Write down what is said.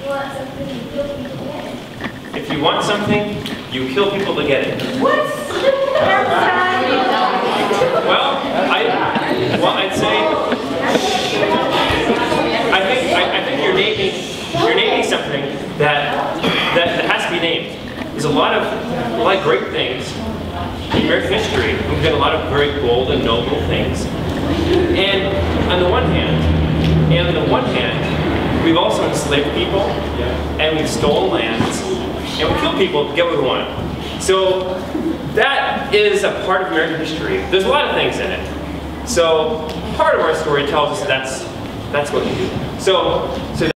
If you want something, you kill people to get it. What? Well, I'd say, I think you're naming something that has to be named. There's a lot of great things in American history. We've done a lot of very bold and noble things. And on the one hand, we've also enslaved people, and we've stolen lands, and we kill people to get what we want. So that is a part of American history. There's a lot of things in it. So part of our story tells us that's what we do. So